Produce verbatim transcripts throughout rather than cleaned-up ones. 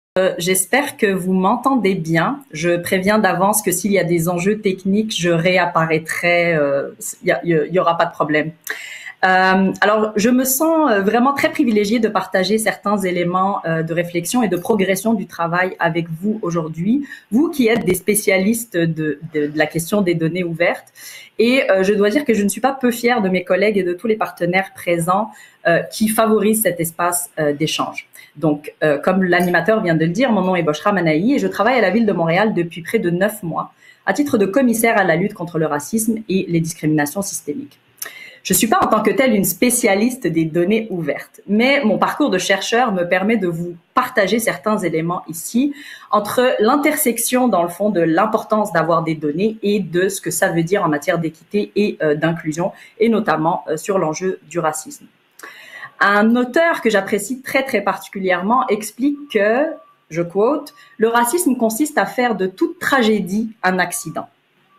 Euh, j'espère que vous m'entendez bien. Je préviens d'avance que s'il y a des enjeux techniques, je réapparaîtrai. Euh, Il n'y aura pas de problème. Euh, alors, je me sens vraiment très privilégiée de partager certains éléments euh, de réflexion et de progression du travail avec vous aujourd'hui, vous qui êtes des spécialistes de, de, de la question des données ouvertes. Et euh, je dois dire que je ne suis pas peu fière de mes collègues et de tous les partenaires présents euh, qui favorisent cet espace euh, d'échange. Donc, euh, comme l'animateur vient de le dire, mon nom est Boshra Manahi et je travaille à la ville de Montréal depuis près de neuf mois à titre de commissaire à la lutte contre le racisme et les discriminations systémiques. Je ne suis pas en tant que telle une spécialiste des données ouvertes, mais mon parcours de chercheur me permet de vous partager certains éléments ici entre l'intersection, dans le fond, de l'importance d'avoir des données et de ce que ça veut dire en matière d'équité et euh, d'inclusion, et notamment euh, sur l'enjeu du racisme. Un auteur que j'apprécie très, très particulièrement explique que, je quote, « Le racisme consiste à faire de toute tragédie un accident ».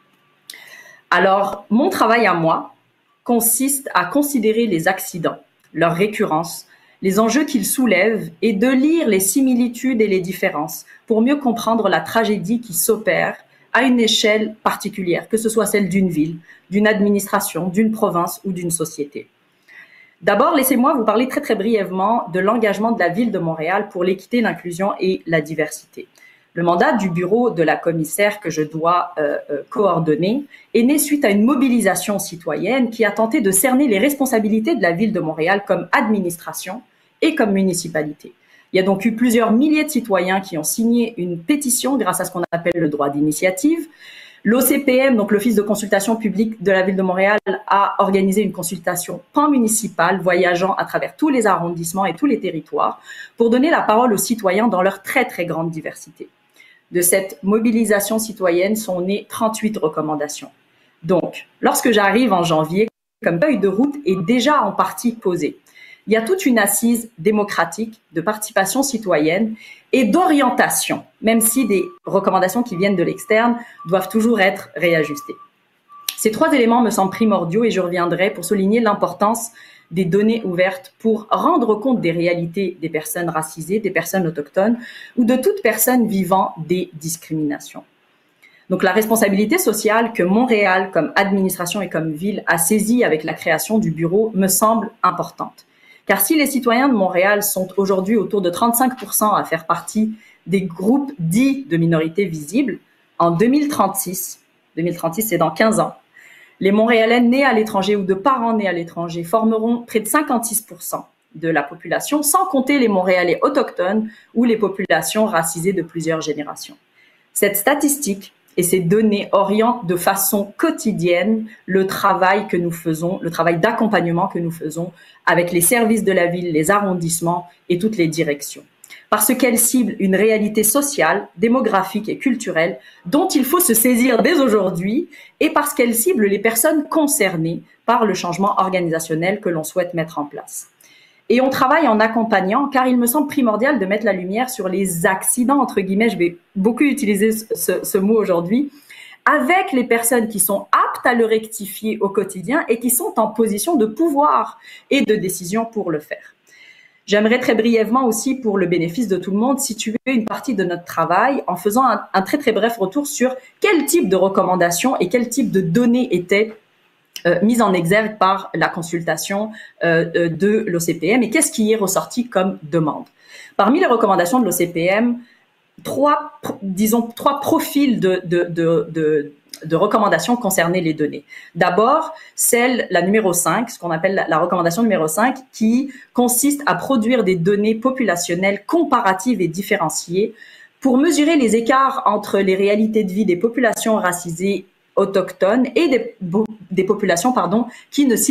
Alors, mon travail à moi consiste à considérer les accidents, leur récurrence, les enjeux qu'ils soulèvent et de lire les similitudes et les différences pour mieux comprendre la tragédie qui s'opère à une échelle particulière, que ce soit celle d'une ville, d'une administration, d'une province ou d'une société. D'abord, laissez-moi vous parler très très brièvement de l'engagement de la ville de Montréal pour l'équité, l'inclusion et la diversité. Le mandat du bureau de la commissaire que je dois euh, euh, coordonner est né suite à une mobilisation citoyenne qui a tenté de cerner les responsabilités de la ville de Montréal comme administration et comme municipalité. Il y a donc eu plusieurs milliers de citoyens qui ont signé une pétition grâce à ce qu'on appelle le droit d'initiative. L'O C P M, donc l'Office de consultation publique de la ville de Montréal, a organisé une consultation pan-municipale voyageant à travers tous les arrondissements et tous les territoires pour donner la parole aux citoyens dans leur très très grande diversité. De cette mobilisation citoyenne sont nées trente-huit recommandations. Donc, lorsque j'arrive en janvier, comme feuille de route est déjà en partie posée. Il y a toute une assise démocratique de participation citoyenne et d'orientation, même si des recommandations qui viennent de l'externe doivent toujours être réajustées. Ces trois éléments me semblent primordiaux et je reviendrai pour souligner l'importance des données ouvertes pour rendre compte des réalités des personnes racisées, des personnes autochtones ou de toute personne vivant des discriminations. Donc la responsabilité sociale que Montréal, comme administration et comme ville, a saisie avec la création du bureau me semble importante. Car si les citoyens de Montréal sont aujourd'hui autour de trente-cinq pour cent à faire partie des groupes dits de minorités visibles, en deux mille trente-six, deux mille trente-six c'est dans quinze ans, les Montréalais nés à l'étranger ou de parents nés à l'étranger formeront près de cinquante-six pour cent de la population, sans compter les Montréalais autochtones ou les populations racisées de plusieurs générations. Cette statistique et ces données orientent de façon quotidienne le travail que nous faisons, le travail d'accompagnement que nous faisons avec les services de la ville, les arrondissements et toutes les directions. Parce qu'elles ciblent une réalité sociale, démographique et culturelle dont il faut se saisir dès aujourd'hui et parce qu'elles ciblent les personnes concernées par le changement organisationnel que l'on souhaite mettre en place. Et on travaille en accompagnant, car il me semble primordial de mettre la lumière sur les accidents, entre guillemets, je vais beaucoup utiliser ce, ce mot aujourd'hui, avec les personnes qui sont aptes à le rectifier au quotidien et qui sont en position de pouvoir et de décision pour le faire. J'aimerais très brièvement aussi, pour le bénéfice de tout le monde, situer une partie de notre travail en faisant un, un très très bref retour sur quel type de recommandations et quel type de données étaient Euh, mise en exergue par la consultation euh, de l'O C P M et qu'est-ce qui est ressorti comme demande. Parmi les recommandations de l'O C P M, trois, disons, trois profils de, de, de, de, de recommandations concernaient les données. D'abord, celle, la numéro cinq, ce qu'on appelle la, la recommandation numéro cinq, qui consiste à produire des données populationnelles comparatives et différenciées pour mesurer les écarts entre les réalités de vie des populations racisées autochtones et des, des populations pardon, qui ne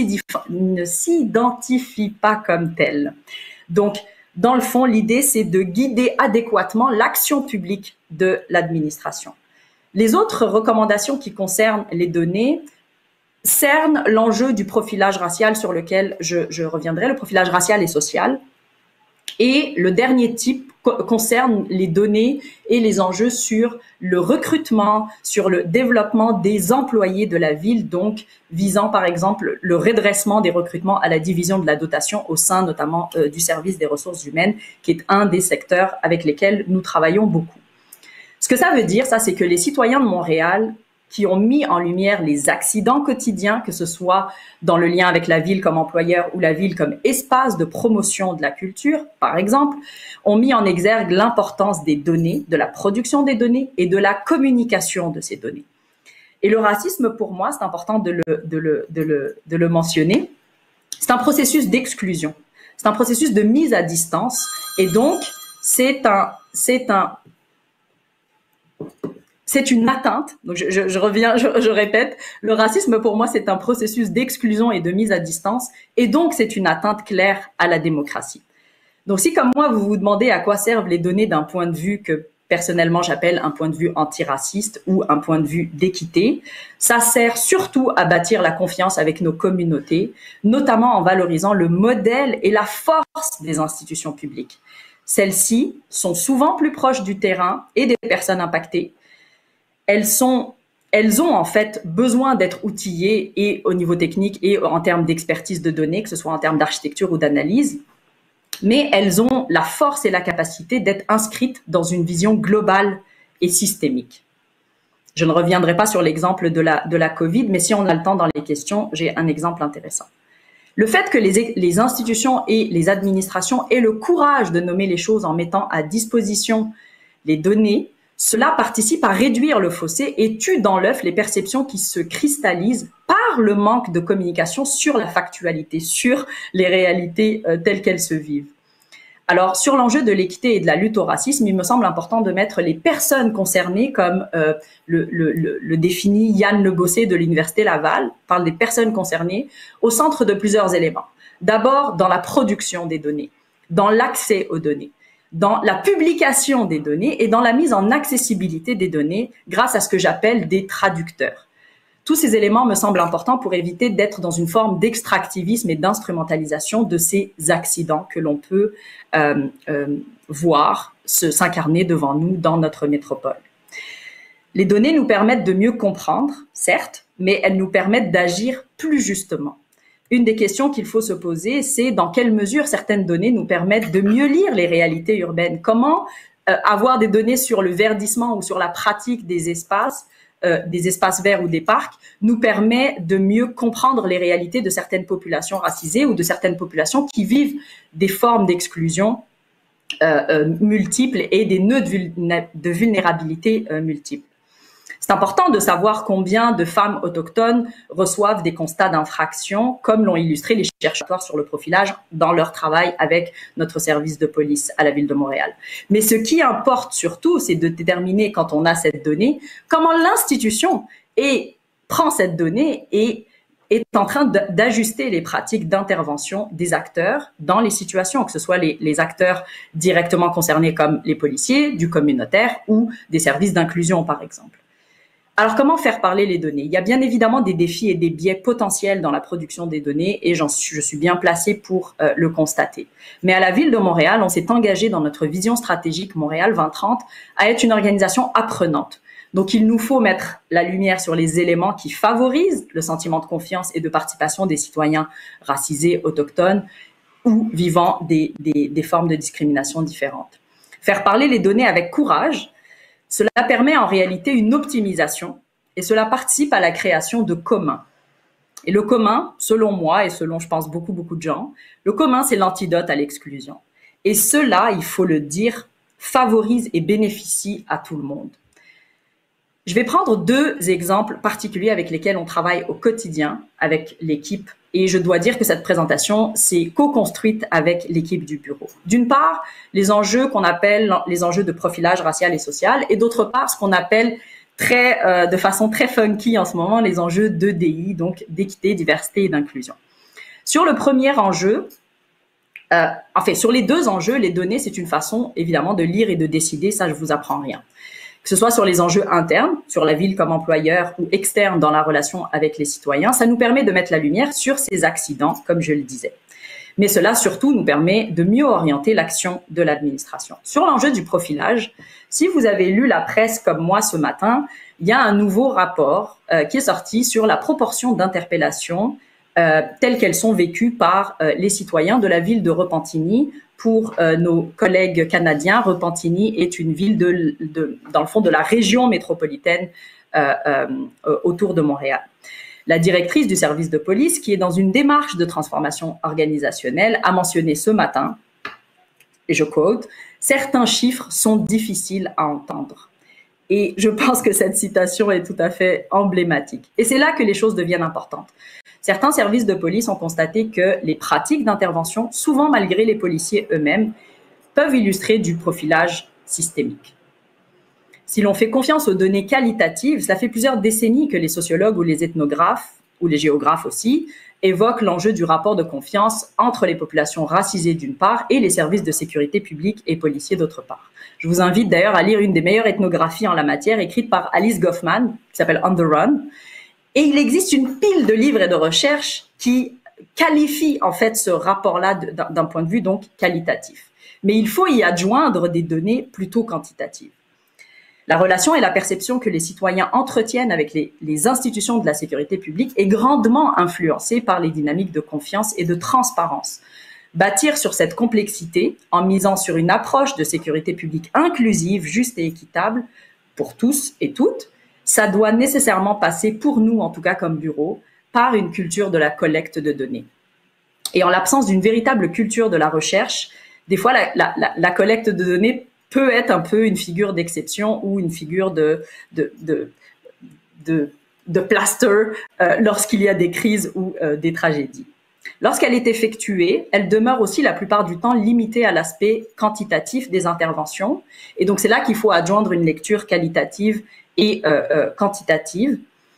s'identifient pas comme telles. Donc, dans le fond, l'idée, c'est de guider adéquatement l'action publique de l'administration. Les autres recommandations qui concernent les données cernent l'enjeu du profilage racial sur lequel je, je reviendrai, le profilage racial et social. Et le dernier type concerne les données et les enjeux sur le recrutement, sur le développement des employés de la ville, donc visant par exemple le redressement des recrutements à la division de la dotation au sein notamment euh, du service des ressources humaines, qui est un des secteurs avec lesquels nous travaillons beaucoup. Ce que ça veut dire, ça, c'est que les citoyens de Montréal qui ont mis en lumière les accidents quotidiens, que ce soit dans le lien avec la ville comme employeur ou la ville comme espace de promotion de la culture, par exemple, ont mis en exergue l'importance des données, de la production des données et de la communication de ces données. Et le racisme, pour moi, c'est important de le, de le, de le, de le mentionner, c'est un processus d'exclusion, c'est un processus de mise à distance, et donc c'est un, c'est un C'est une atteinte, donc je, je, je reviens, je, je répète, le racisme pour moi c'est un processus d'exclusion et de mise à distance, et donc c'est une atteinte claire à la démocratie. Donc si comme moi vous vous demandez à quoi servent les données d'un point de vue que personnellement j'appelle un point de vue antiraciste ou un point de vue d'équité, ça sert surtout à bâtir la confiance avec nos communautés, notamment en valorisant le modèle et la force des institutions publiques. Celles-ci sont souvent plus proches du terrain et des personnes impactées. Elles, sont, elles ont en fait besoin d'être outillées et au niveau technique et en termes d'expertise de données, que ce soit en termes d'architecture ou d'analyse, mais elles ont la force et la capacité d'être inscrites dans une vision globale et systémique. Je ne reviendrai pas sur l'exemple de la, de la COVID, mais si on a le temps dans les questions, j'ai un exemple intéressant. Le fait que les, les institutions et les administrations aient le courage de nommer les choses en mettant à disposition les données, cela participe à réduire le fossé et tue dans l'œuf les perceptions qui se cristallisent par le manque de communication sur la factualité, sur les réalités euh, telles qu'elles se vivent. Alors, sur l'enjeu de l'équité et de la lutte au racisme, il me semble important de mettre les personnes concernées, comme euh, le, le, le, le définit Yann Lebossé de l'Université Laval, parle des personnes concernées, au centre de plusieurs éléments. D'abord, dans la production des données, dans l'accès aux données, dans la publication des données et dans la mise en accessibilité des données grâce à ce que j'appelle des traducteurs. Tous ces éléments me semblent importants pour éviter d'être dans une forme d'extractivisme et d'instrumentalisation de ces accidents que l'on peut euh, euh, voir se, s'incarner devant nous dans notre métropole. Les données nous permettent de mieux comprendre, certes, mais elles nous permettent d'agir plus justement. Une des questions qu'il faut se poser, c'est dans quelle mesure certaines données nous permettent de mieux lire les réalités urbaines. Comment euh, avoir des données sur le verdissement ou sur la pratique des espaces, euh, des espaces verts ou des parcs, nous permet de mieux comprendre les réalités de certaines populations racisées ou de certaines populations qui vivent des formes d'exclusion euh, euh, multiples et des nœuds de, vulné- de vulnérabilité euh, multiples. C'est important de savoir combien de femmes autochtones reçoivent des constats d'infraction, comme l'ont illustré les chercheurs sur le profilage dans leur travail avec notre service de police à la ville de Montréal. Mais ce qui importe surtout, c'est de déterminer, quand on a cette donnée, comment l'institution est, prend cette donnée et est en train d'ajuster les pratiques d'intervention des acteurs dans les situations, que ce soit les, les acteurs directement concernés comme les policiers, du communautaire ou des services d'inclusion, par exemple. Alors, comment faire parler les données? Il y a bien évidemment des défis et des biais potentiels dans la production des données et j'en suis, je suis bien placée pour euh, le constater. Mais à la Ville de Montréal, on s'est engagé dans notre vision stratégique Montréal vingt trente à être une organisation apprenante. Donc, il nous faut mettre la lumière sur les éléments qui favorisent le sentiment de confiance et de participation des citoyens racisés, autochtones ou vivant des, des, des formes de discrimination différentes. Faire parler les données avec courage, cela permet en réalité une optimisation et cela participe à la création de communs. Et le commun, selon moi et selon, je pense, beaucoup, beaucoup de gens, le commun, c'est l'antidote à l'exclusion. Et cela, il faut le dire, favorise et bénéficie à tout le monde. Je vais prendre deux exemples particuliers avec lesquels on travaille au quotidien avec l'équipe et je dois dire que cette présentation s'est co-construite avec l'équipe du bureau. D'une part, les enjeux qu'on appelle les enjeux de profilage racial et social et d'autre part, ce qu'on appelle très, euh, de façon très funky en ce moment, les enjeux d'E D I, donc d'équité, diversité et d'inclusion. Sur le premier enjeu, euh, enfin, sur les deux enjeux, les données, c'est une façon évidemment de lire et de décider, ça je vous apprends rien. Que ce soit sur les enjeux internes, sur la ville comme employeur ou externes dans la relation avec les citoyens, ça nous permet de mettre la lumière sur ces accidents, comme je le disais. Mais cela surtout nous permet de mieux orienter l'action de l'administration. Sur l'enjeu du profilage, si vous avez lu la presse comme moi ce matin, il y a un nouveau rapport euh, qui est sorti sur la proportion d'interpellations euh, telles qu'elles sont vécues par euh, les citoyens de la ville de Repentigny. Pour euh, nos collègues canadiens, Repentigny est une ville de, de, dans le fond de la région métropolitaine euh, euh, autour de Montréal. La directrice du service de police, qui est dans une démarche de transformation organisationnelle, a mentionné ce matin, et je quote, « Certains chiffres sont difficiles à entendre ». Et je pense que cette citation est tout à fait emblématique. Et c'est là que les choses deviennent importantes. Certains services de police ont constaté que les pratiques d'intervention, souvent malgré les policiers eux-mêmes, peuvent illustrer du profilage systémique. Si l'on fait confiance aux données qualitatives, cela fait plusieurs décennies que les sociologues ou les ethnographes, ou les géographes aussi, évoquent l'enjeu du rapport de confiance entre les populations racisées d'une part et les services de sécurité publique et policiers d'autre part. Je vous invite d'ailleurs à lire une des meilleures ethnographies en la matière, écrite par Alice Goffman, qui s'appelle On the Run. Et il existe une pile de livres et de recherches qui qualifient en fait ce rapport-là d'un point de vue donc qualitatif. Mais il faut y adjoindre des données plutôt quantitatives. La relation et la perception que les citoyens entretiennent avec les, les institutions de la sécurité publique est grandement influencée par les dynamiques de confiance et de transparence. Bâtir sur cette complexité en misant sur une approche de sécurité publique inclusive, juste et équitable pour tous et toutes, ça doit nécessairement passer, pour nous en tout cas comme bureau, par une culture de la collecte de données. Et en l'absence d'une véritable culture de la recherche, des fois la, la, la, la collecte de données peut être un peu une figure d'exception ou une figure de, de, de, de, de plaster euh, lorsqu'il y a des crises ou euh, des tragédies. Lorsqu'elle est effectuée, elle demeure aussi la plupart du temps limitée à l'aspect quantitatif des interventions. Et donc c'est là qu'il faut adjoindre une lecture qualitative et euh, euh, quantitative.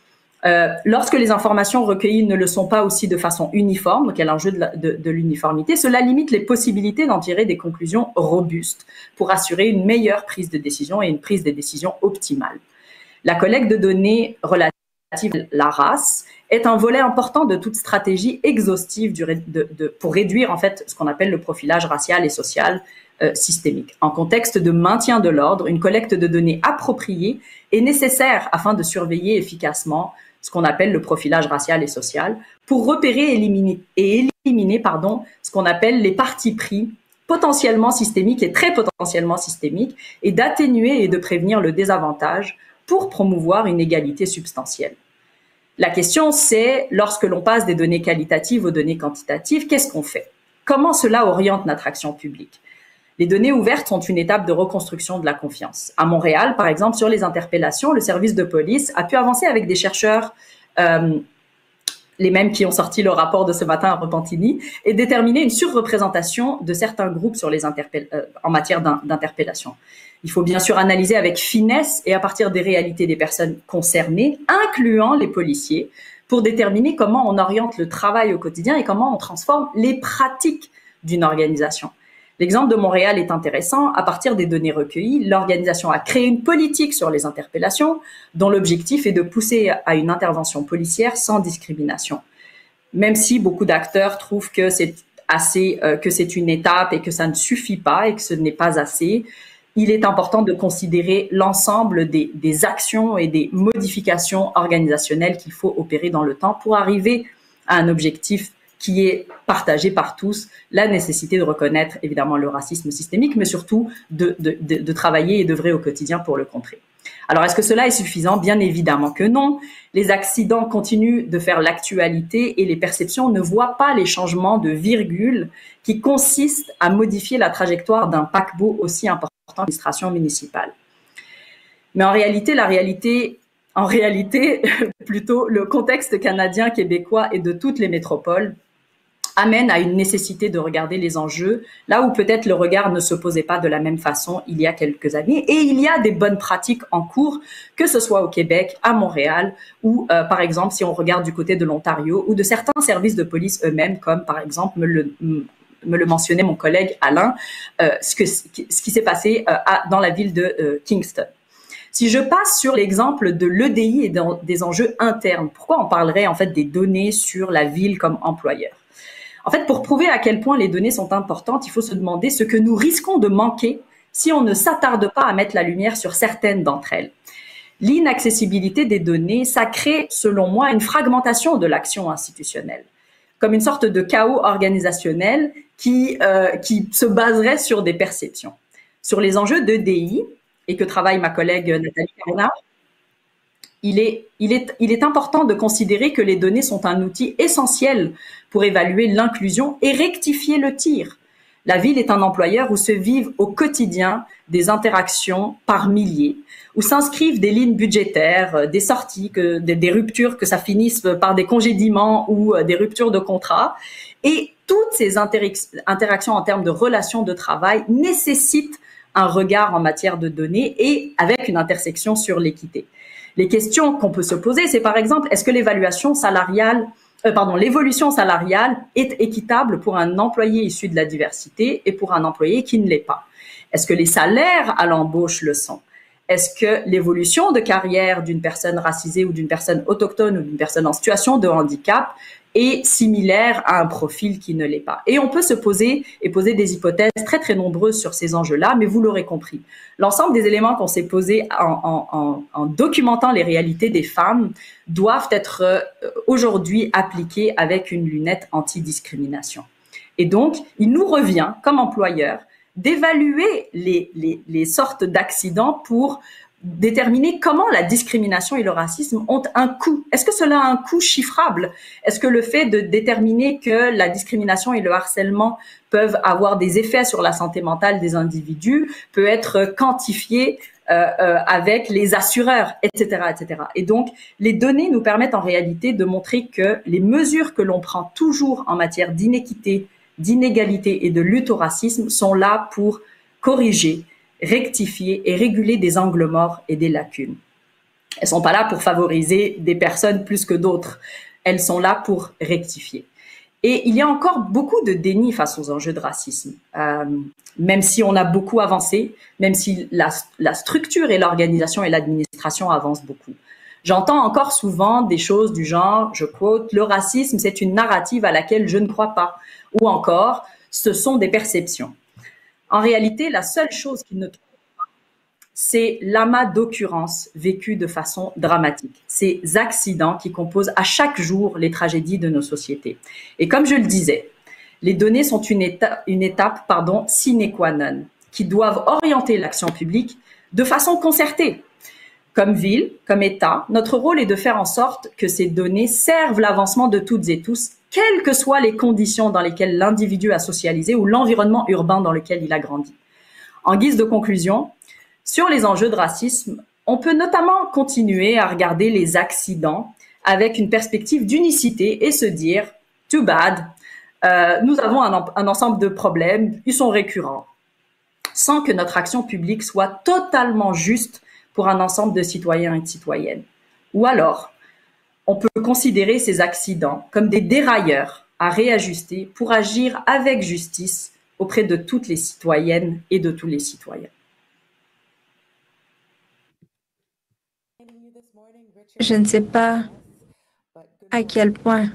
Euh, lorsque les informations recueillies ne le sont pas aussi de façon uniforme, donc il y a l'enjeu de, de, de l'uniformité, cela limite les possibilités d'en tirer des conclusions robustes pour assurer une meilleure prise de décision et une prise de décision optimale. La collecte de données relatives à la race est un volet important de toute stratégie exhaustive du, de, de, pour réduire en fait ce qu'on appelle le profilage racial et social euh, systémique. En contexte de maintien de l'ordre, une collecte de données appropriée est nécessaire afin de surveiller efficacement ce qu'on appelle le profilage racial et social, pour repérer et éliminer, et éliminer pardon, ce qu'on appelle les partis pris potentiellement systémiques et très potentiellement systémiques, et d'atténuer et de prévenir le désavantage pour promouvoir une égalité substantielle. La question, c'est, lorsque l'on passe des données qualitatives aux données quantitatives, qu'est-ce qu'on fait? Comment cela oriente notre action publique? Les données ouvertes sont une étape de reconstruction de la confiance. À Montréal, par exemple, sur les interpellations, le service de police a pu avancer avec des chercheurs, euh, les mêmes qui ont sorti le rapport de ce matin à Repentigny, et déterminer une surreprésentation de certains groupes sur les interpell- euh, en matière d'interpellation. Il faut bien sûr analyser avec finesse et à partir des réalités des personnes concernées, incluant les policiers, pour déterminer comment on oriente le travail au quotidien et comment on transforme les pratiques d'une organisation. L'exemple de Montréal est intéressant. À partir des données recueillies, l'organisation a créé une politique sur les interpellations dont l'objectif est de pousser à une intervention policière sans discrimination. Même si beaucoup d'acteurs trouvent que c'est assez, euh, que c'est une étape et que ça ne suffit pas et que ce n'est pas assez, il est important de considérer l'ensemble des, des actions et des modifications organisationnelles qu'il faut opérer dans le temps pour arriver à un objectif qui est partagé par tous, la nécessité de reconnaître évidemment le racisme systémique, mais surtout de, de, de, de travailler et d'œuvrer au quotidien pour le contrer. Alors, est-ce que cela est suffisant? Bien évidemment que non. Les accidents continuent de faire l'actualité et les perceptions ne voient pas les changements de virgule qui consistent à modifier la trajectoire d'un paquebot aussi important que l'administration municipale. Mais en réalité, la réalité, en réalité, plutôt le contexte canadien, québécois et de toutes les métropoles amène à une nécessité de regarder les enjeux là où peut-être le regard ne se posait pas de la même façon il y a quelques années. Et il y a des bonnes pratiques en cours, que ce soit au Québec, à Montréal, ou euh, par exemple si on regarde du côté de l'Ontario, ou de certains services de police eux-mêmes, comme par exemple me le, me le mentionnait mon collègue Alain, euh, ce, que, ce qui s'est passé euh, à, dans la ville de euh, Kingston. Si je passe sur l'exemple de l'E D I et dans, des enjeux internes, pourquoi on parlerait en fait des données sur la ville comme employeur? En fait, pour prouver à quel point les données sont importantes, il faut se demander ce que nous risquons de manquer si on ne s'attarde pas à mettre la lumière sur certaines d'entre elles. L'inaccessibilité des données, ça crée, selon moi, une fragmentation de l'action institutionnelle, comme une sorte de chaos organisationnel qui, euh, qui se baserait sur des perceptions. Sur les enjeux de D I, et que travaille ma collègue Nathalie Bernard, il est, il, est, il est important de considérer que les données sont un outil essentiel pour évaluer l'inclusion et rectifier le tir. La ville est un employeur où se vivent au quotidien des interactions par milliers, où s'inscrivent des lignes budgétaires, des sorties, que, des, des ruptures, que ça finisse par des congédiements ou des ruptures de contrat. Et toutes ces interactions en termes de relations de travail nécessitent un regard en matière de données et avec une intersection sur l'équité. Les questions qu'on peut se poser, c'est par exemple, est-ce que l'évaluation salariale, euh, pardon, l'évolution salariale est équitable pour un employé issu de la diversité et pour un employé qui ne l'est pas? Est-ce que les salaires à l'embauche le sont? Est-ce que l'évolution de carrière d'une personne racisée ou d'une personne autochtone ou d'une personne en situation de handicap est similaire à un profil qui ne l'est pas? Et on peut se poser et poser des hypothèses très très nombreuses sur ces enjeux-là, mais vous l'aurez compris. L'ensemble des éléments qu'on s'est posés en, en, en, en documentant les réalités des femmes doivent être euh, aujourd'hui appliqués avec une lunette anti-discrimination. Et donc, il nous revient, comme employeurs, d'évaluer les, les, les sortes d'accidents pour déterminer comment la discrimination et le racisme ont un coût. Est-ce que cela a un coût chiffrable? Est-ce que le fait de déterminer que la discrimination et le harcèlement peuvent avoir des effets sur la santé mentale des individus peut être quantifié euh, euh, avec les assureurs, et cetera, et cetera. Et donc, les données nous permettent en réalité de montrer que les mesures que l'on prend toujours en matière d'inéquité, d'inégalité et de lutte au racisme sont là pour corriger, rectifier et réguler des angles morts et des lacunes. Elles sont pas là pour favoriser des personnes plus que d'autres. Elles sont là pour rectifier. Et il y a encore beaucoup de déni face aux enjeux de racisme. Euh, même si on a beaucoup avancé, même si la, la structure et l'organisation et l'administration avancent beaucoup. J'entends encore souvent des choses du genre, je quote, « Le racisme, c'est une narrative à laquelle je ne crois pas » ou encore « Ce sont des perceptions ». En réalité, la seule chose qu'il ne trouve pas, c'est l'amas d'occurrences vécues de façon dramatique, ces accidents qui composent à chaque jour les tragédies de nos sociétés. Et comme je le disais, les données sont une étape, une étape pardon, sine qua non, qui doivent orienter l'action publique de façon concertée. Comme ville, comme État, notre rôle est de faire en sorte que ces données servent l'avancement de toutes et tous, quelles que soient les conditions dans lesquelles l'individu a socialisé ou l'environnement urbain dans lequel il a grandi. En guise de conclusion, sur les enjeux de racisme, on peut notamment continuer à regarder les accidents avec une perspective d'unicité et se dire « too bad, euh, nous avons un, un ensemble de problèmes, ils sont récurrents », sans que notre action publique soit totalement juste pour un ensemble de citoyens et de citoyennes. Ou alors, on peut considérer ces accidents comme des dérailleurs à réajuster pour agir avec justice auprès de toutes les citoyennes et de tous les citoyens. Je ne sais pas à quel point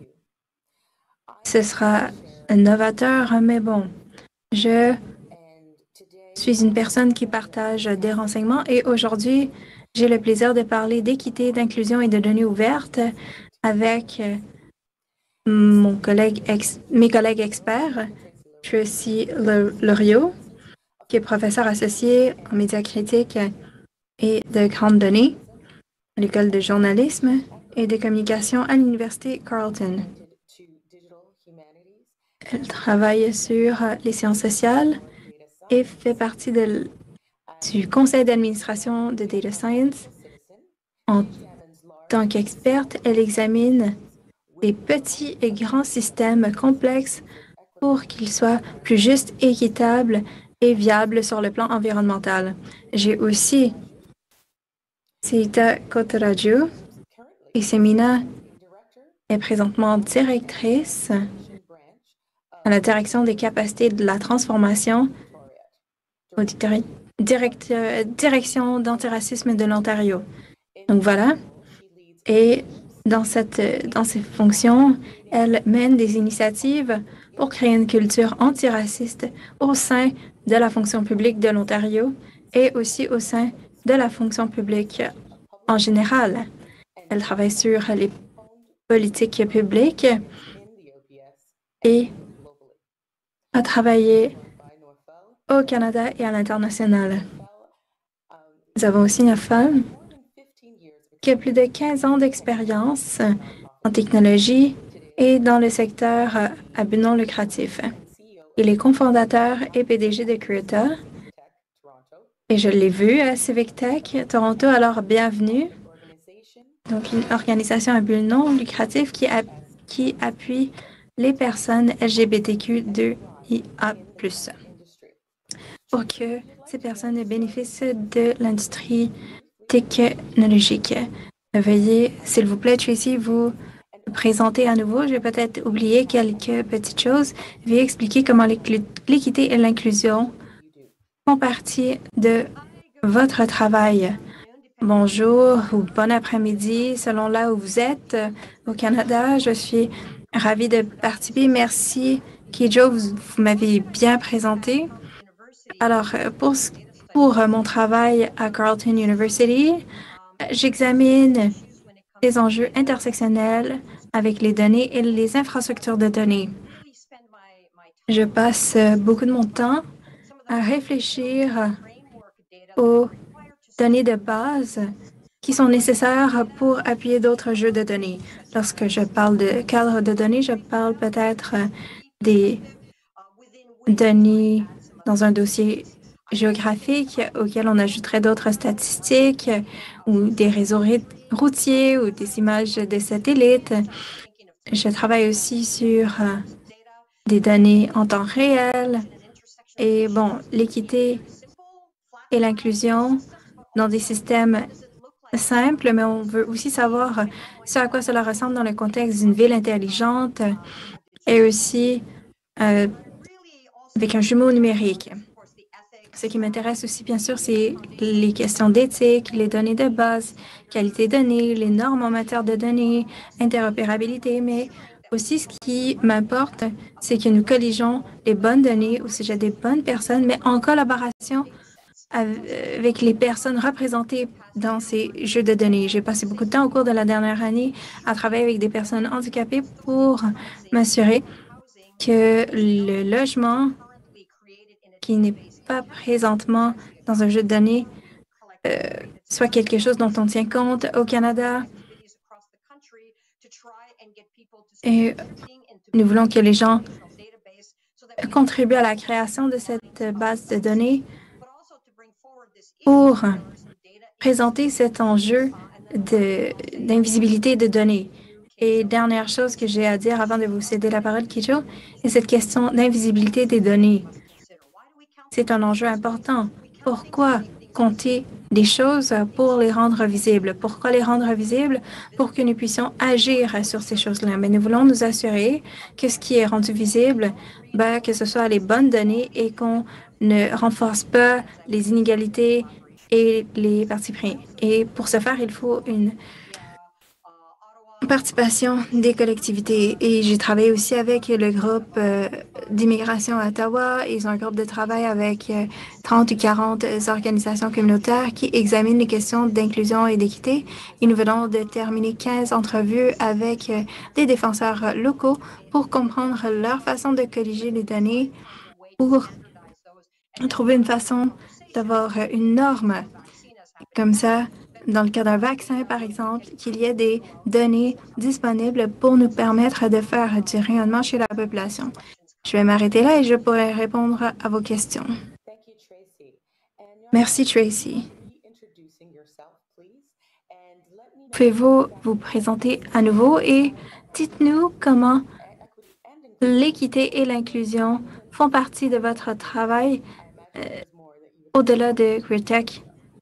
ce sera novateur, mais bon, je suis une personne qui partage des renseignements et aujourd'hui, j'ai le plaisir de parler d'équité, d'inclusion et de données ouvertes avec mon collègue ex, mes collègues experts, Tracy Loriot, qui est professeur associé en médias critiques et de grandes données à l'École de journalisme et de communication à l'Université Carleton. Elle travaille sur les sciences sociales et fait partie de, du conseil d'administration de Data Science. En tant qu'experte, elle examine les petits et grands systèmes complexes pour qu'ils soient plus justes, équitables et viables sur le plan environnemental. J'ai aussi Seita Kotaraju et Semina est présentement directrice à la direction des capacités de la transformation au direct, euh, direction d'antiracisme de l'Ontario. Donc voilà. Et Dans, cette, dans ces fonctions, elle mène des initiatives pour créer une culture antiraciste au sein de la fonction publique de l'Ontario et aussi au sein de la fonction publique en général. Elle travaille sur les politiques publiques et a travaillé au Canada et à l'international. Nous avons aussi une femme qui a plus de quinze ans d'expérience en technologie et dans le secteur à but non lucratif. Il est cofondateur et P D G de Crita et je l'ai vu à Civic Tech Toronto, alors bienvenue. Donc, une organisation à but non lucratif qui, a, qui appuie les personnes L G B T Q deux I A plus, pour que ces personnes bénéficient de l'industrie technologique. Veuillez, s'il vous plaît, Tracy, vous présenter à nouveau. J'ai peut-être oublié quelques petites choses. Veuillez expliquer comment l'équité et l'inclusion font partie de votre travail. Bonjour ou bon après-midi, selon là où vous êtes au Canada. Je suis ravie de participer. Merci, Kijo, vous, vous m'avez bien présenté. Alors, pour, pour mon travail à Carleton University, j'examine les enjeux intersectionnels avec les données et les infrastructures de données. Je passe beaucoup de mon temps à réfléchir aux données de base qui sont nécessaires pour appuyer d'autres jeux de données. Lorsque je parle de cadre de données, je parle peut-être des données dans un dossier géographique auquel on ajouterait d'autres statistiques ou des réseaux routiers ou des images de satellites. Je travaille aussi sur des données en temps réel et bon, l'équité et l'inclusion dans des systèmes simples, mais on veut aussi savoir ce à quoi cela ressemble dans le contexte d'une ville intelligente et aussi euh, avec un jumeau numérique. Ce qui m'intéresse aussi, bien sûr, c'est les questions d'éthique, les données de base, qualité de données, les normes en matière de données, interopérabilité, mais aussi ce qui m'importe, c'est que nous colligeons les bonnes données au sujet des bonnes personnes, mais en collaboration avec les personnes représentées dans ces jeux de données. J'ai passé beaucoup de temps au cours de la dernière année à travailler avec des personnes handicapées pour m'assurer que le logement qui n'est pas présentement dans un jeu de données euh, soit quelque chose dont on tient compte au Canada. Et nous voulons que les gens contribuent à la création de cette base de données pour présenter cet enjeu d'invisibilité de, de données. Et dernière chose que j'ai à dire avant de vous céder la parole, Kijo, est cette question d'invisibilité des données. C'est un enjeu important. Pourquoi compter des choses pour les rendre visibles? Pourquoi les rendre visibles? Pour que nous puissions agir sur ces choses-là. Mais nous voulons nous assurer que ce qui est rendu visible, ben, que ce soit les bonnes données et qu'on ne renforce pas les inégalités et les partis pris. Et pour ce faire, il faut une participation des collectivités. Et j'ai travaillé aussi avec le groupe euh, d'immigration à Ottawa. Ils ont un groupe de travail avec euh, trente ou quarante organisations communautaires qui examinent les questions d'inclusion et d'équité. Et nous venons de terminer quinze entrevues avec euh, des défenseurs locaux pour comprendre leur façon de colliger les données, pour trouver une façon d'avoir une norme comme ça. Dans le cas d'un vaccin, par exemple, qu'il y ait des données disponibles pour nous permettre de faire du rayonnement chez la population. Je vais m'arrêter là et je pourrai répondre à vos questions. Merci, Tracy. Pouvez-vous vous présenter à nouveau et dites-nous comment l'équité et l'inclusion font partie de votre travail euh, au-delà de QueerTech?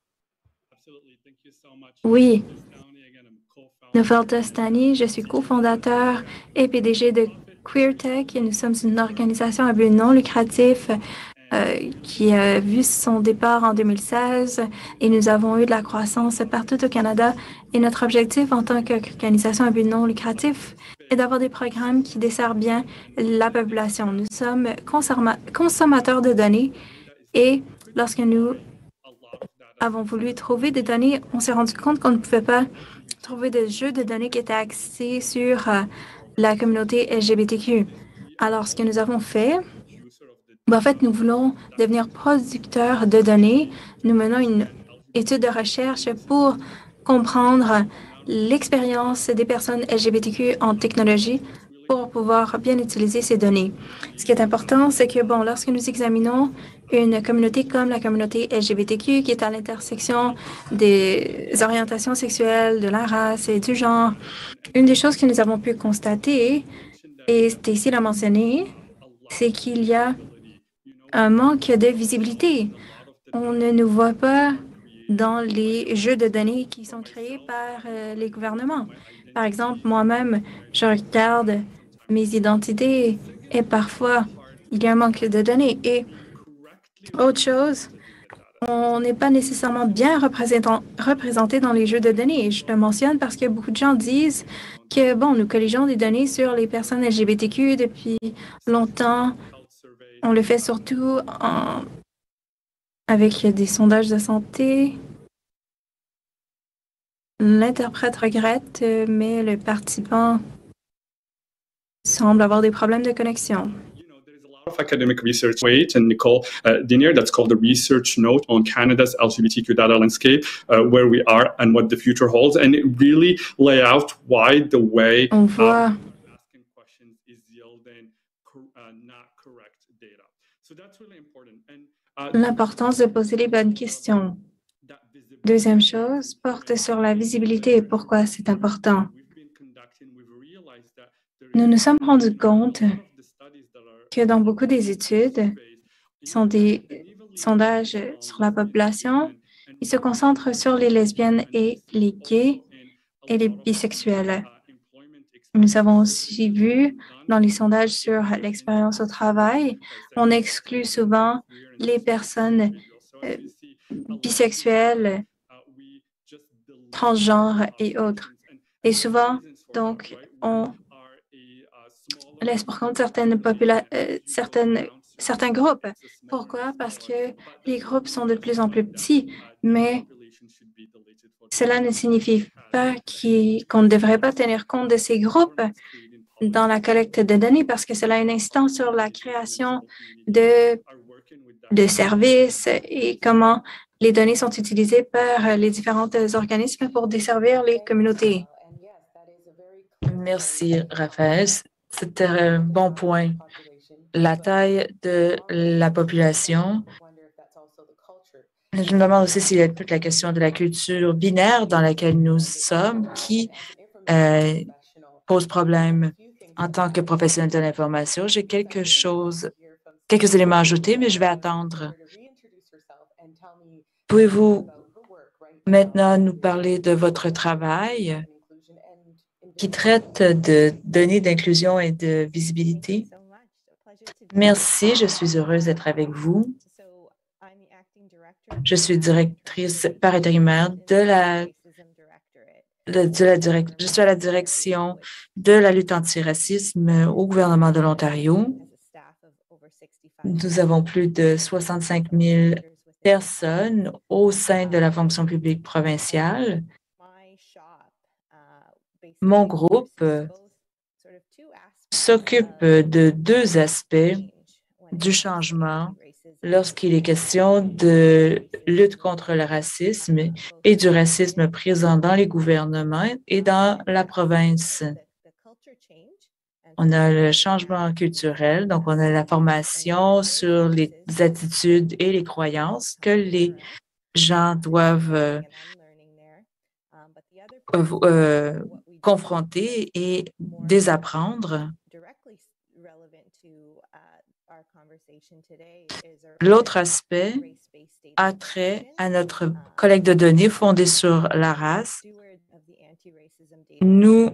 Oui. Novel Tostani, je suis cofondateur et P D G de QueerTech et nous sommes une organisation à but non lucratif euh, qui a vu son départ en deux mille seize et nous avons eu de la croissance partout au Canada. Et notre objectif en tant qu'organisation à but non lucratif est d'avoir des programmes qui desservent bien la population. Nous sommes consommateurs de données et lorsque nous avons voulu trouver des données, on s'est rendu compte qu'on ne pouvait pas trouver de jeux de données qui étaient axés sur euh, la communauté L G B T Q. Alors, ce que nous avons fait, ben, en fait, nous voulons devenir producteurs de données. Nous menons une étude de recherche pour comprendre l'expérience des personnes L G B T Q en technologie pour pouvoir bien utiliser ces données. Ce qui est important, c'est que, bon, lorsque nous examinons une communauté comme la communauté L G B T Q, qui est à l'intersection des orientations sexuelles, de la race et du genre, une des choses que nous avons pu constater, et Stacy l'a mentionné, c'est qu'il y a un manque de visibilité. On ne nous voit pas dans les jeux de données qui sont créés par euh, les gouvernements. Par exemple, moi-même, je regarde mes identités et parfois, il y a un manque de données. Et autre chose, on n'est pas nécessairement bien représenté dans les jeux de données. Et je le mentionne parce que beaucoup de gens disent que, bon, nous colligeons des données sur les personnes L G B T Q depuis longtemps. On le fait surtout en, avec des sondages de santé. L'interprète regrette, euh, mais le participant semble avoir des problèmes de connexion. Of academic research weight, and Nicole uh, Dinier, that's called the research note on Canada's L G B T Q data landscape, uh, where we are and what the future holds, and it really lay out why the way On voit uh, asking questions is yielding uh, not correct data. So that's really important. And uh, l'importance de poser les bonnes questions. Deuxième chose, porte sur la visibilité et pourquoi c'est important. Nous nous sommes rendus compte que dans beaucoup des études, qui sont des sondages sur la population, ils se concentrent sur les lesbiennes et les gays et les bisexuels. Nous avons aussi vu dans les sondages sur l'expérience au travail, on exclut souvent les personnes euh, bisexuelles, transgenres et autres. Et souvent, donc, on laisse pour compte certaines popula euh, certaines, certains groupes. Pourquoi? Parce que les groupes sont de plus en plus petits, mais cela ne signifie pas qu'on ne devrait pas tenir compte de ces groupes dans la collecte de données parce que cela a une incidence sur la création de, de services et comment les données sont utilisées par les différents organismes pour desservir les communautés. Merci, Raphaël. C'était un bon point. La taille de la population. Je me demande aussi s'il y a toute la question de la culture binaire dans laquelle nous sommes qui euh, pose problème. En tant que professionnel de l'information, j'ai quelque chose, quelques éléments à ajouter, mais je vais attendre. Pouvez-vous maintenant nous parler de votre travail qui traite de données d'inclusion et de visibilité? Merci, je suis heureuse d'être avec vous. Je suis directrice par intérimaire de la, de, de la direct, je suis à la direction de la lutte anti-racisme au gouvernement de l'Ontario. Nous avons plus de soixante-cinq mille personnes au sein de la fonction publique provinciale. Mon groupe s'occupe de deux aspects du changement lorsqu'il est question de lutte contre le racisme et du racisme présent dans les gouvernements et dans la province. On a le changement culturel, donc on a la formation sur les attitudes et les croyances que les gens doivent euh, euh, confronter et désapprendre. L'autre aspect a trait à notre collecte de données fondée sur la race. Nous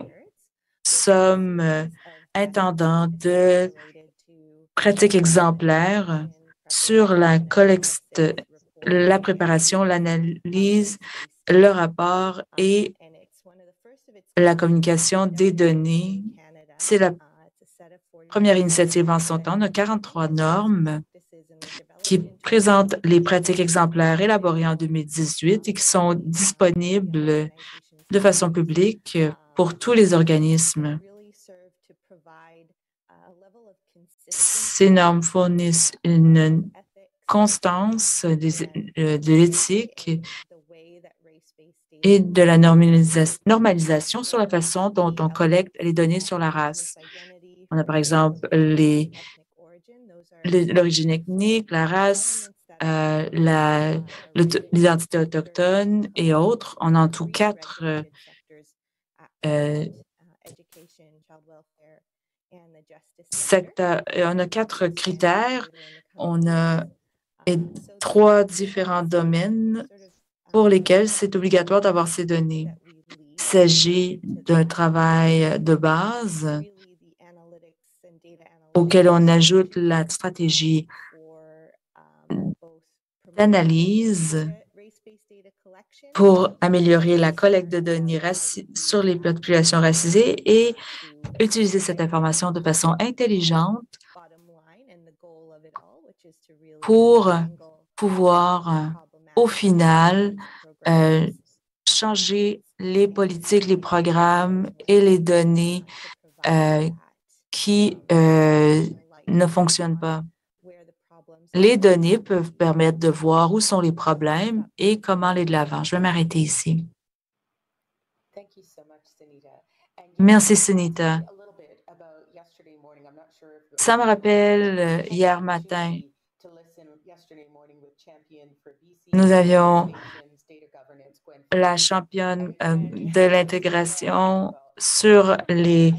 sommes intendants de pratiques exemplaires sur la collecte, la préparation, l'analyse, le rapport et la communication des données. C'est la première initiative en son temps. On a quarante-trois normes qui présentent les pratiques exemplaires élaborées en deux mille dix-huit et qui sont disponibles de façon publique pour tous les organismes. Ces normes fournissent une constance des- euh, de l'éthique et de la normalisa- normalisation sur la façon dont on collecte les données sur la race. On a par exemple les- les- l'origine ethnique, la race, euh, la- l'auto- l'identité autochtone et autres. On a en tout quatre euh, euh, secteurs. euh, On a quatre critères. On a et trois différents domaines pour lesquels c'est obligatoire d'avoir ces données. Il s'agit d'un travail de base auquel on ajoute la stratégie d'analyse pour améliorer la collecte de données raci- sur les populations racisées et utiliser cette information de façon intelligente pour pouvoir, euh, au final, euh, changer les politiques, les programmes et les données euh, qui euh, ne fonctionnent pas. Les données peuvent permettre de voir où sont les problèmes et comment aller de l'avant. Je vais m'arrêter ici. Merci, Sunita. Ça me rappelle euh, hier matin, nous avions la championne euh, de l'intégration sur les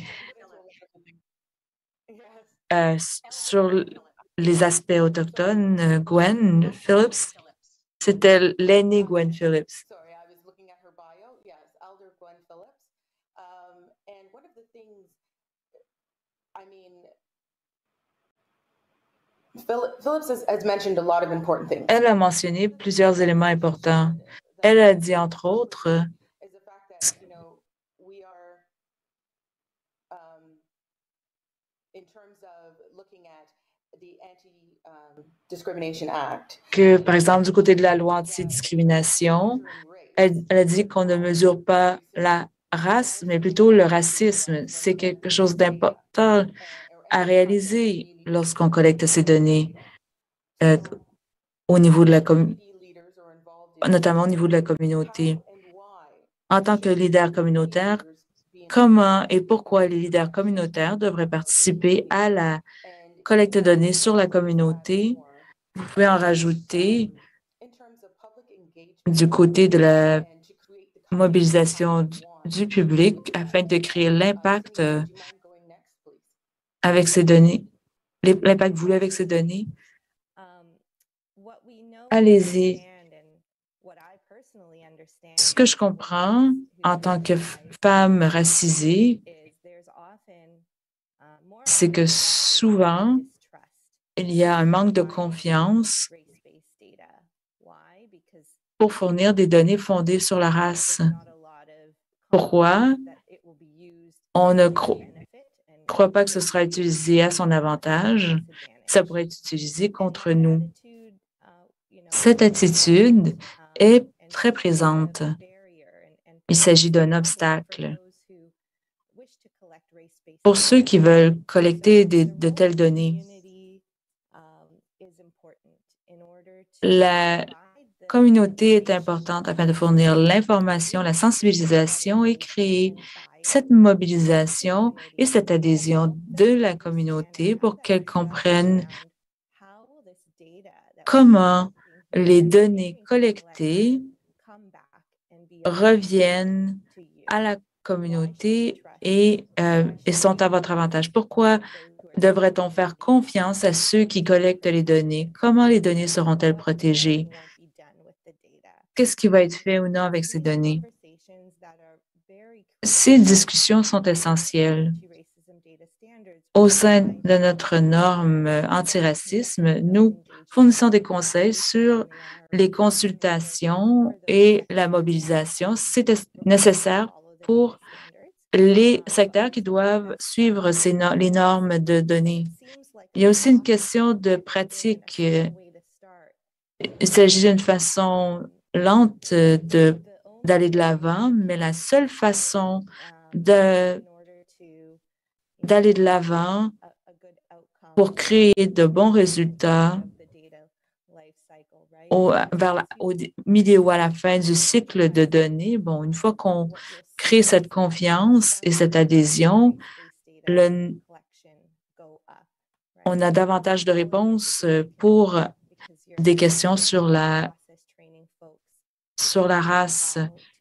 euh, sur les aspects autochtones, euh, Gwen Phillips. C'était l'aînée Gwen Phillips. Elle a mentionné plusieurs éléments importants. Elle a dit, entre autres, que, par exemple, du côté de la loi anti-discrimination, elle, elle a dit qu'on ne mesure pas la race, mais plutôt le racisme. C'est quelque chose d'important à réaliser lorsqu'on collecte ces données, euh, au niveau de la com- notamment au niveau de la communauté. En tant que leader communautaire, comment et pourquoi les leaders communautaires devraient participer à la collecte de données sur la communauté? Vous pouvez en rajouter du côté de la mobilisation du, du public afin de créer l'impact euh, avec ces données, les- l'impact voulu avec ces données. Allez-y. Ce que je comprends en tant que f- femme racisée, c'est que souvent, il y a un manque de confiance pour fournir des données fondées sur la race. Pourquoi? On ne cro- croit pas que ce sera utilisé à son avantage. Ça pourrait être utilisé contre nous. Cette attitude est très présente. Il s'agit d'un obstacle. Pour ceux qui veulent collecter des- de telles données, la communauté est importante afin de fournir l'information, la sensibilisation et créer cette mobilisation et cette adhésion de la communauté pour qu'elle comprenne comment les données collectées reviennent à la communauté et, euh, et sont à votre avantage. Pourquoi devrait-on faire confiance à ceux qui collectent les données? Comment les données seront-elles protégées? Qu'est-ce qui va être fait ou non avec ces données? Ces discussions sont essentielles. Au sein de notre norme antiracisme, nous fournissant des conseils sur les consultations et la mobilisation. C'est nécessaire pour les secteurs qui doivent suivre ces no- les normes de données. Il y a aussi une question de pratique. Il s'agit d'une façon lente de, d'aller de l'avant, mais la seule façon de, d'aller de l'avant pour créer de bons résultats au, vers la- au milieu ou à la fin du cycle de données, bon, une fois qu'on crée cette confiance et cette adhésion, le, on a davantage de réponses pour des questions sur la, sur la race.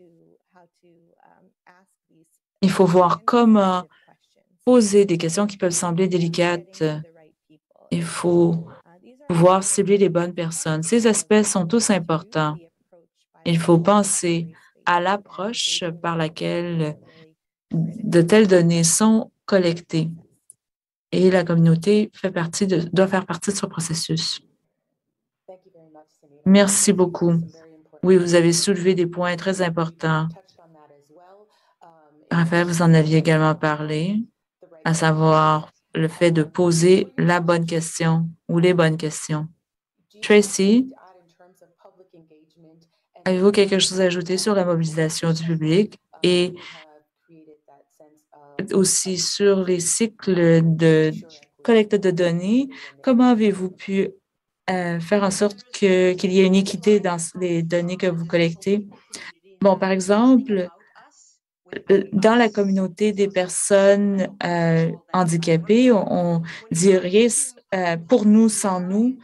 Il faut voir comment poser des questions qui peuvent sembler délicates. Il faut pouvoir cibler les bonnes personnes. Ces aspects sont tous importants. Il faut penser à l'approche par laquelle de telles données sont collectées et la communauté fait partie de, doit faire partie de ce processus. Merci beaucoup. Oui, vous avez soulevé des points très importants. Raphaël, vous en aviez également parlé, à savoir le fait de poser la bonne question ou les bonnes questions. Tracy, avez-vous quelque chose à ajouter sur la mobilisation du public et aussi sur les cycles de collecte de données? Comment avez-vous pu euh, faire en sorte que, qu'il y ait une équité dans les données que vous collectez? Bon, par exemple, dans la communauté des personnes euh, handicapées, on, on dirait euh, pour nous, sans nous,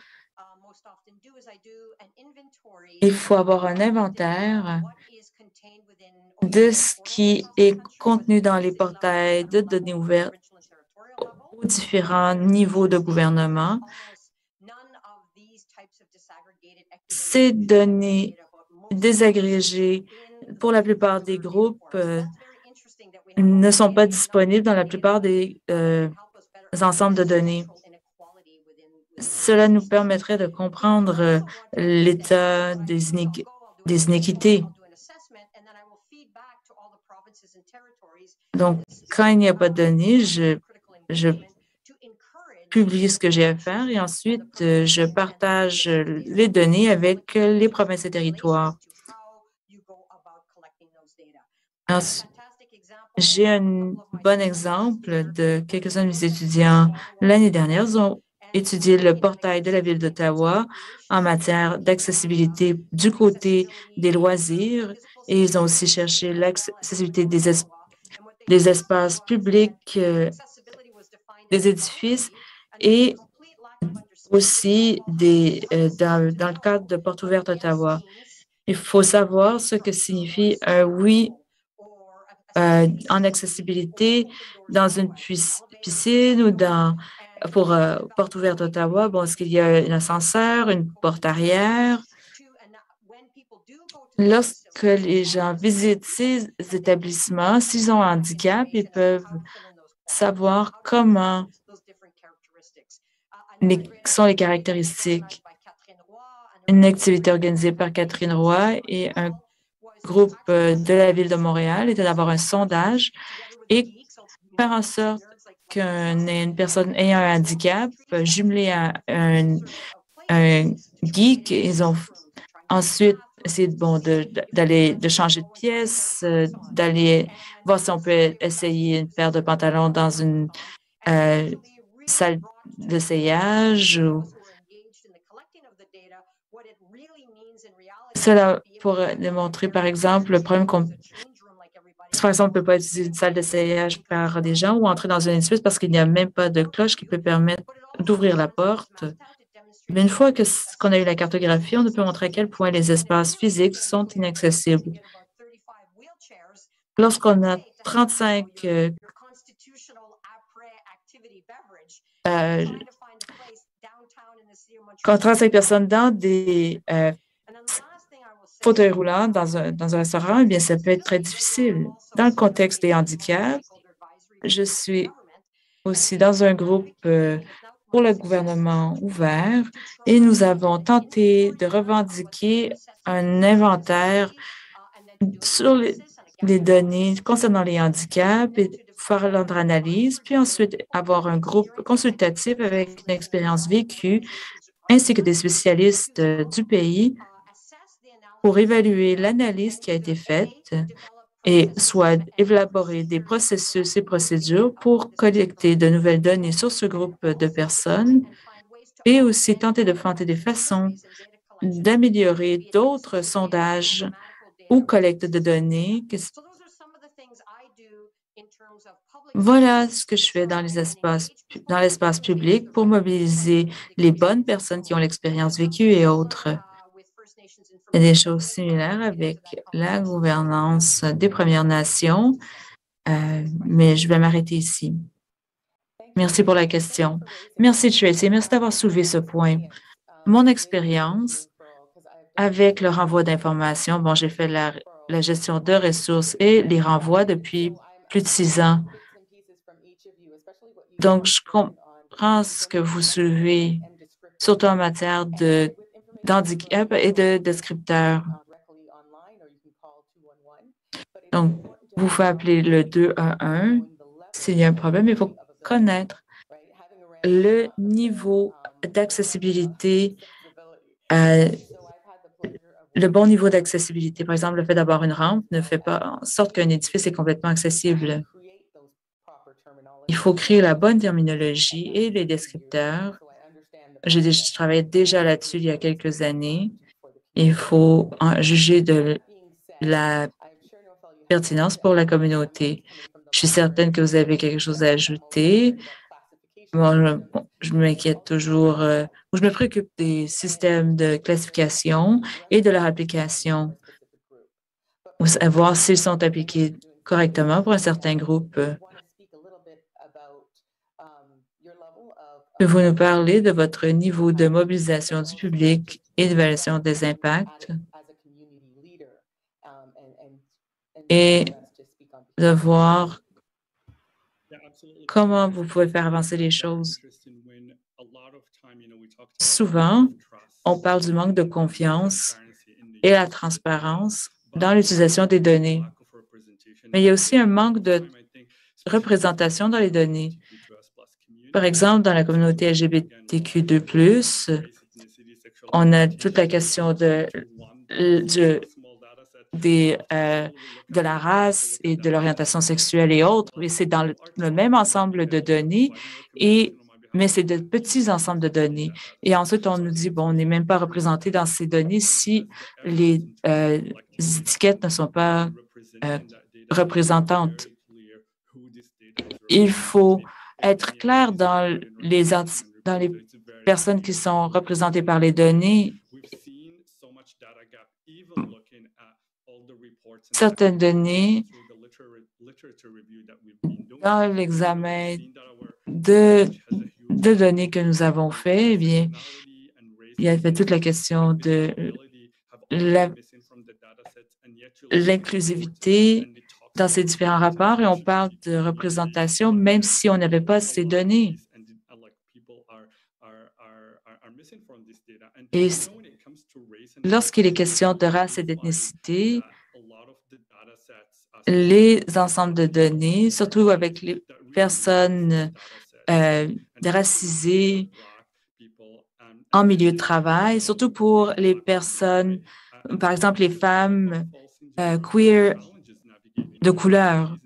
il faut avoir un inventaire de ce qui est contenu dans les portails de données ouvertes aux différents niveaux de gouvernement. Ces données désagrégées, pour la plupart des groupes, euh, ne sont pas disponibles dans la plupart des euh, ensembles de données. Cela nous permettrait de comprendre euh, l'état des, inéqu des inéquités. Donc, quand il n'y a pas de données, je, je publie ce que j'ai à faire et ensuite, euh, je partage les données avec les provinces et territoires. J'ai un bon exemple de quelques-uns de mes étudiants. L'année dernière, ils ont étudié le portail de la Ville d'Ottawa en matière d'accessibilité du côté des loisirs et ils ont aussi cherché l'accessibilité des, es des espaces publics, euh, des édifices et aussi des, euh, dans, dans le cadre de Portes ouvertes Ottawa. Il faut savoir ce que signifie un oui Euh, en accessibilité dans une piscine ou dans pour euh, Porte ouverte Ottawa. Bon, est-ce qu'il y a un ascenseur, une porte arrière? Lorsque les gens visitent ces établissements, s'ils ont un handicap, ils peuvent savoir comment les, sont les caractéristiques. Une activité organisée par Catherine Roy et un groupe de la Ville de Montréal était d'avoir un sondage et faire en sorte qu'une personne ayant un handicap, jumelée à un, un geek, ils ont ensuite essayé de, bon, de, d'aller, de changer de pièce, euh, d'aller voir si on peut essayer une paire de pantalons dans une euh, salle d'essayage. Ou... Cela pourrait démontrer, par exemple, le problème qu'on par exemple, on ne peut pas utiliser une salle d'essayage par des gens ou entrer dans un édifice parce qu'il n'y a même pas de cloche qui peut permettre d'ouvrir la porte. Mais une fois que qu'on a eu la cartographie, on peut montrer à quel point les espaces physiques sont inaccessibles. Lorsqu'on a trente-cinq euh, euh, quand trente-cinq personnes dans des euh, fauteuil roulant dans un, dans un restaurant, eh bien, ça peut être très difficile. Dans le contexte des handicaps, je suis aussi dans un groupe euh, pour le gouvernement ouvert et nous avons tenté de revendiquer un inventaire sur les, les données concernant les handicaps et faire notre analyse, puis ensuite avoir un groupe consultatif avec une expérience vécue ainsi que des spécialistes du pays pour évaluer l'analyse qui a été faite et soit élaborer des processus et procédures pour collecter de nouvelles données sur ce groupe de personnes et aussi tenter de fonder des façons d'améliorer d'autres sondages ou collecte de données. Voilà ce que je fais dans les espaces, dans l'espace public pour mobiliser les bonnes personnes qui ont l'expérience vécue et autres. Il y a des choses similaires avec la gouvernance des Premières Nations, euh, mais je vais m'arrêter ici. Merci pour la question. Merci, Tracy. Merci d'avoir soulevé ce point. Mon expérience avec le renvoi d'informations, bon, j'ai fait la, la gestion de ressources et les renvois depuis plus de six ans. Donc, je comprends ce que vous soulevez, surtout en matière de d'handicap et de descripteurs. Donc, vous pouvez appeler le deux un un s'il y a un problème. Il faut connaître le niveau d'accessibilité, euh, le bon niveau d'accessibilité. Par exemple, le fait d'avoir une rampe ne fait pas en sorte qu'un édifice est complètement accessible. Il faut créer la bonne terminologie et les descripteurs. J'ai déjà travaillé déjà là-dessus il y a quelques années. Il faut en juger de la pertinence pour la communauté. Je suis certaine que vous avez quelque chose à ajouter. Moi, je, bon, je m'inquiète toujours, euh, je me préoccupe des systèmes de classification et de leur application, ou savoir s'ils sont appliqués correctement pour un certain groupe. Pouvez-vous nous parler de votre niveau de mobilisation du public et d'évaluation des impacts et de voir comment vous pouvez faire avancer les choses? Souvent, on parle du manque de confiance et la transparence dans l'utilisation des données. Mais il y a aussi un manque de représentation dans les données. Par exemple, dans la communauté L G B T Q deux plus, on a toute la question de, de, des, euh, de la race et de l'orientation sexuelle et autres, et c'est dans le, le même ensemble de données, et, mais c'est de petits ensembles de données. Et ensuite, on nous dit, bon, on n'est même pas représenté dans ces données si les, euh, les étiquettes ne sont pas euh, représentantes. Il faut être clair dans les, dans les personnes qui sont représentées par les données. Certaines données, dans l'examen de, de données que nous avons fait, eh bien, il y avait toute la question de l'inclusivité dans ces différents rapports et on parle de représentation même si on n'avait pas ces données. Et lorsqu'il est question de race et d'ethnicité, les ensembles de données, surtout avec les personnes euh, racisées en milieu de travail, surtout pour les personnes, par exemple les femmes euh, queer de couleur.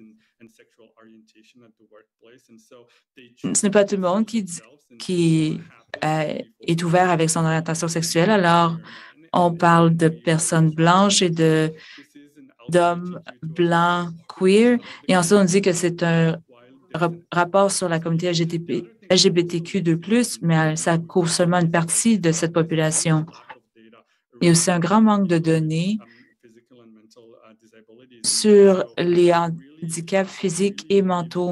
Ce n'est pas tout le monde qui, qui euh, est ouvert avec son orientation sexuelle, alors on parle de personnes blanches et de d'hommes blancs queer, et ensuite on dit que c'est un rapport sur la communauté L G B T Q deux plus, mais ça couvre seulement une partie de cette population. Il y a aussi un grand manque de données sur les handicaps physiques et mentaux.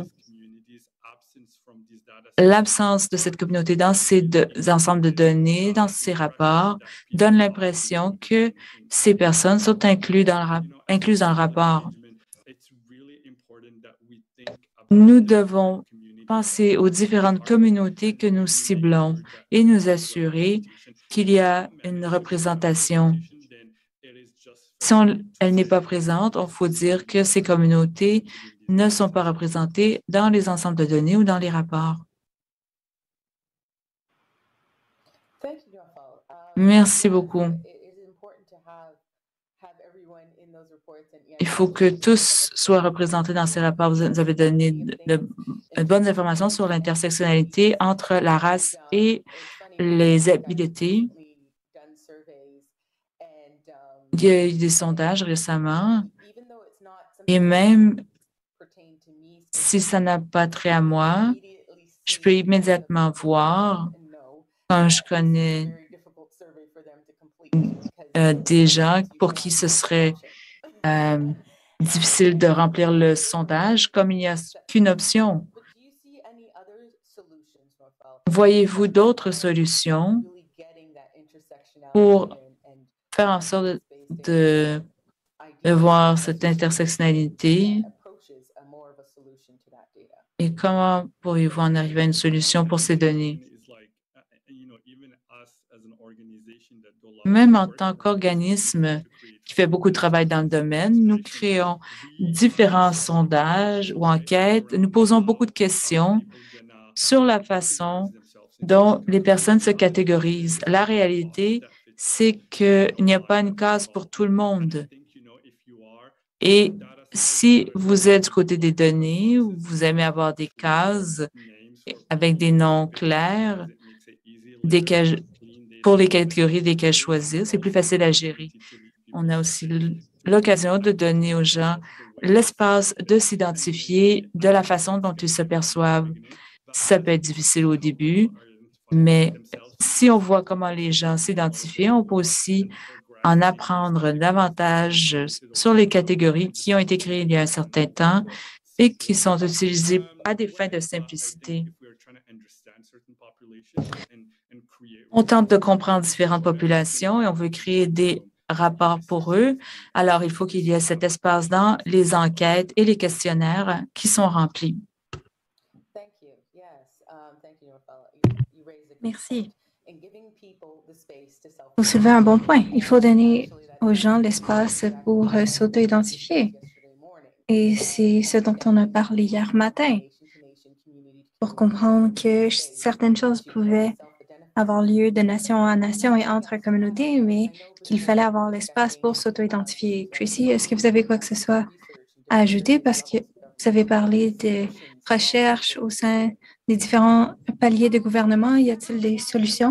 L'absence de cette communauté dans ces deux ensembles de données, dans ces rapports, donne l'impression que ces personnes sont incluses dans le, incluses dans le rapport. Nous devons penser aux différentes communautés que nous ciblons et nous assurer qu'il y a une représentation. Si on, elle n'est pas présente, il faut dire que ces communautés ne sont pas représentées dans les ensembles de données ou dans les rapports. Merci beaucoup. Il faut que tous soient représentés dans ces rapports. Vous avez donné de, de, de bonnes informations sur l'intersectionnalité entre la race et les habiletés. Il y a eu des sondages récemment et même si ça n'a pas trait à moi, je peux immédiatement voir quand je connais euh, des gens pour qui ce serait euh, difficile de remplir le sondage, comme il n'y a qu'une option. Voyez-vous d'autres solutions pour faire en sorte de, de, de voir cette intersectionnalité et comment pourriez-vous en arriver à une solution pour ces données? Même en tant qu'organisme qui fait beaucoup de travail dans le domaine, nous créons différents sondages ou enquêtes. Nous posons beaucoup de questions sur la façon dont les personnes se catégorisent. La réalité, c'est qu'il n'y a pas une case pour tout le monde. Et si vous êtes du côté des données ou vous aimez avoir des cases avec des noms clairs, desquels, pour les catégories desquelles choisir, c'est plus facile à gérer. On a aussi l'occasion de donner aux gens l'espace de s'identifier de la façon dont ils se perçoivent. Ça peut être difficile au début, mais si on voit comment les gens s'identifient, on peut aussi en apprendre davantage sur les catégories qui ont été créées il y a un certain temps et qui sont utilisées à des fins de simplicité. On tente de comprendre différentes populations et on veut créer des rapports pour eux. Alors, il faut qu'il y ait cet espace dans les enquêtes et les questionnaires qui sont remplis. Merci. Vous soulevez un bon point. Il faut donner aux gens l'espace pour euh, s'auto-identifier. Et c'est ce dont on a parlé hier matin, pour comprendre que certaines choses pouvaient avoir lieu de nation à nation et entre communautés, mais qu'il fallait avoir l'espace pour s'auto-identifier. Tracy, est-ce que vous avez quoi que ce soit à ajouter? Parce que vous avez parlé de recherche au sein des différents paliers de gouvernement. Y a-t-il des solutions?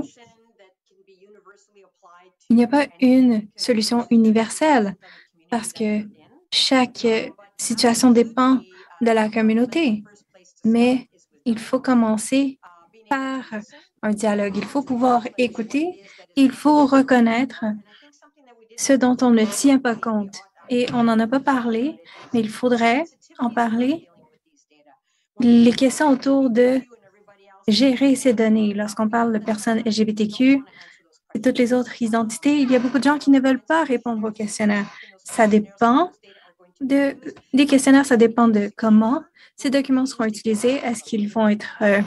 Il n'y a pas une solution universelle parce que chaque situation dépend de la communauté, mais il faut commencer par un dialogue. Il faut pouvoir écouter, il faut reconnaître ce dont on ne tient pas compte. Et on n'en a pas parlé, mais il faudrait en parler. Les questions autour de gérer ces données. Lorsqu'on parle de personnes L G B T Q et toutes les autres identités, il y a beaucoup de gens qui ne veulent pas répondre aux questionnaires. Ça dépend de, des questionnaires, ça dépend de comment ces documents seront utilisés. Est-ce qu'ils vont être euh,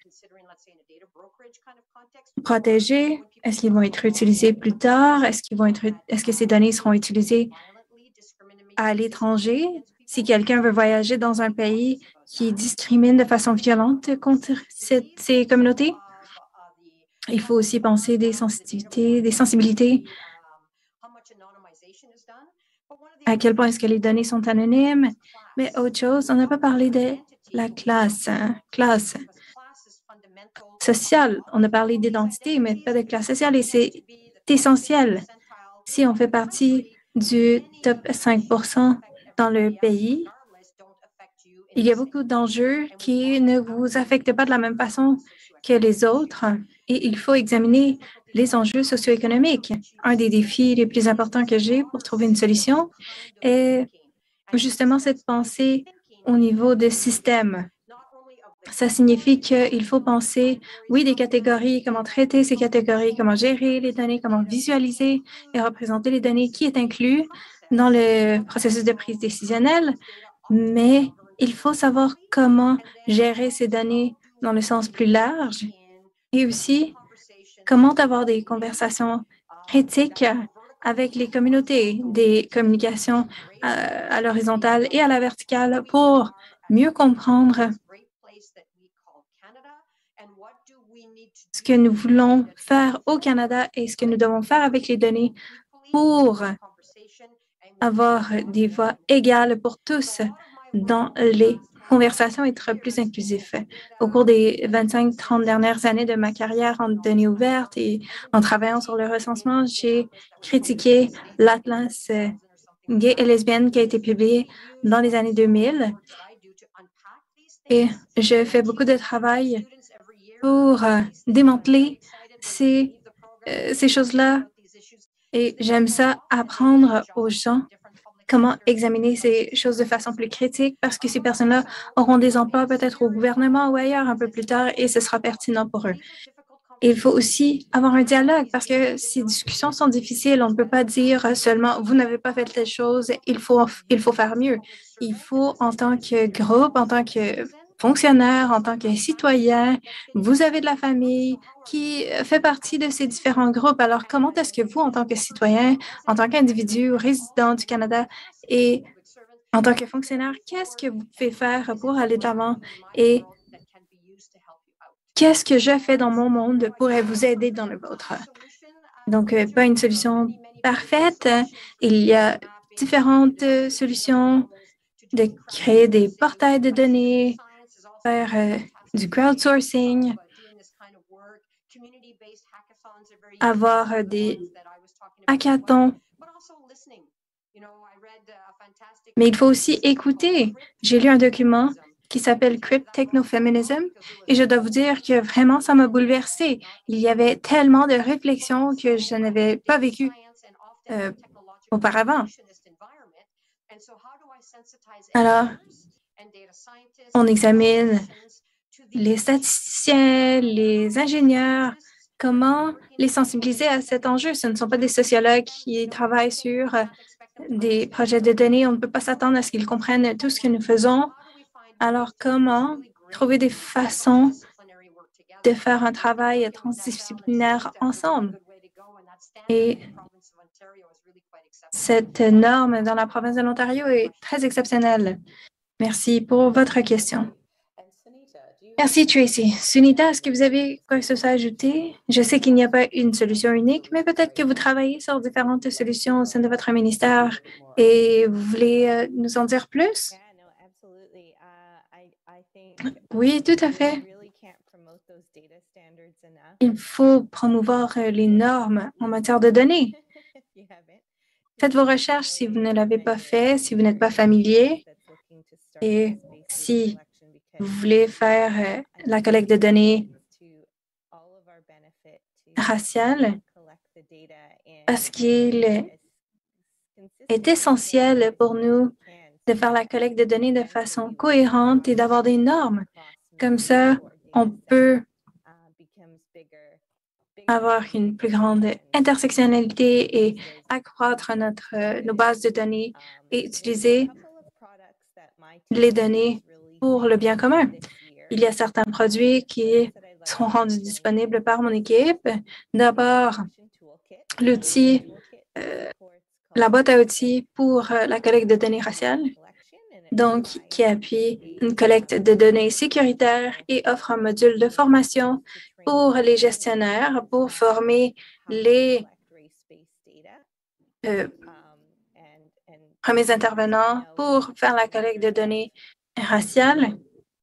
protégés? Est-ce qu'ils vont être utilisés plus tard? Est-ce qu'ils vont être, est-ce que ces données seront utilisées à l'étranger? Si quelqu'un veut voyager dans un pays qui discrimine de façon violente contre cette, ces communautés, il faut aussi penser des sensitivités, des sensibilités. À quel point est-ce que les données sont anonymes? Mais autre chose, on n'a pas parlé de la classe, hein, classe sociale. On a parlé d'identité, mais pas de classe sociale et c'est essentiel. Si on fait partie du top cinq pour cent dans le pays, il y a beaucoup d'enjeux qui ne vous affectent pas de la même façon que les autres et il faut examiner les enjeux socio-économiques. Un des défis les plus importants que j'ai pour trouver une solution est justement cette pensée au niveau de système. Ça signifie qu'il faut penser, oui, des catégories, comment traiter ces catégories, comment gérer les données, comment visualiser et représenter les données qui est inclus dans le processus de prise décisionnelle, mais il faut savoir comment gérer ces données dans le sens plus large et aussi comment avoir des conversations critiques avec les communautés, des communications à, à l'horizontale et à la verticale pour mieux comprendre ce que nous voulons faire au Canada et ce que nous devons faire avec les données pour avoir des voix égales pour tous dans les conversations et être plus inclusif. Au cours des vingt-cinq à trente dernières années de ma carrière en données ouvertes et en travaillant sur le recensement, j'ai critiqué l'Atlas gay et lesbienne qui a été publié dans les années deux mille. Et je fais beaucoup de travail pour euh, démanteler ces, euh, ces choses-là. Et j'aime ça, apprendre aux gens comment examiner ces choses de façon plus critique parce que ces personnes-là auront des emplois peut-être au gouvernement ou ailleurs un peu plus tard et ce sera pertinent pour eux. Et il faut aussi avoir un dialogue parce que ces discussions sont difficiles. On ne peut pas dire seulement vous n'avez pas fait telle chose, il faut, il faut faire mieux. Il faut, en tant que groupe, en tant que fonctionnaire, en tant que citoyen, vous avez de la famille qui fait partie de ces différents groupes. Alors, comment est-ce que vous, en tant que citoyen, en tant qu'individu résident du Canada et en tant que fonctionnaire, qu'est-ce que vous pouvez faire pour aller de l'avant et qu'est-ce que je fais dans mon monde pourrait vous aider dans le vôtre? Donc, euh, pas une solution parfaite. Il y a différentes euh, solutions de créer des portails de données, faire euh, du crowdsourcing, avoir euh, des hackathons. Mais il faut aussi écouter. J'ai lu un document qui s'appelle Crypt Technofeminism et je dois vous dire que vraiment, ça m'a bouleversée. Il y avait tellement de réflexions que je n'avais pas vécues euh, auparavant. Alors, on examine les statisticiens, les ingénieurs, comment les sensibiliser à cet enjeu. Ce ne sont pas des sociologues qui travaillent sur des projets de données. On ne peut pas s'attendre à ce qu'ils comprennent tout ce que nous faisons. Alors, comment trouver des façons de faire un travail transdisciplinaire ensemble? Et cette norme dans la province de l'Ontario est très exceptionnelle. Merci pour votre question. Merci, Tracy. Sunita, est-ce que vous avez quoi que ce soit à ajouter? Je sais qu'il n'y a pas une solution unique, mais peut-être que vous travaillez sur différentes solutions au sein de votre ministère et vous voulez euh, nous en dire plus? Oui, tout à fait. Il faut promouvoir euh, les normes en matière de données. Faites vos recherches si vous ne l'avez pas fait, si vous n'êtes pas familier. Et si vous voulez faire euh, la collecte de données raciales, parce qu'il est essentiel pour nous de faire la collecte de données de façon cohérente et d'avoir des normes. Comme ça, on peut avoir une plus grande intersectionnalité et accroître notre, euh, nos bases de données et utiliser les données pour le bien commun. Il y a certains produits qui seront rendus disponibles par mon équipe. D'abord, l'outil, euh, la boîte à outils pour euh, la collecte de données raciales, donc qui appuie une collecte de données sécuritaire et offre un module de formation pour les gestionnaires pour former les euh, premiers intervenants pour faire la collecte de données raciales.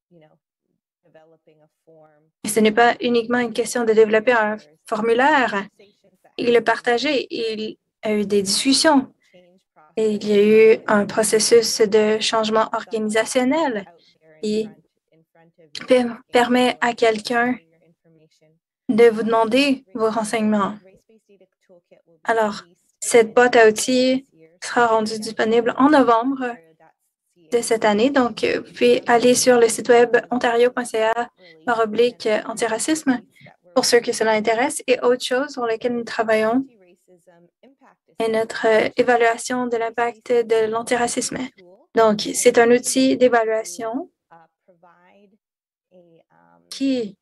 Et ce n'est pas uniquement une question de développer un formulaire et le partager. Il y a eu des discussions et il y a eu un processus de changement organisationnel qui permet à quelqu'un de vous demander vos renseignements. Alors, cette boîte à outils sera rendue disponible en novembre de cette année. Donc, vous pouvez aller sur le site web ontario point c a barre oblique antiracisme pour ceux que cela intéresse. Et autre chose sur laquelle nous travaillons est notre évaluation de l'impact de l'antiracisme. Donc, c'est un outil d'évaluation qui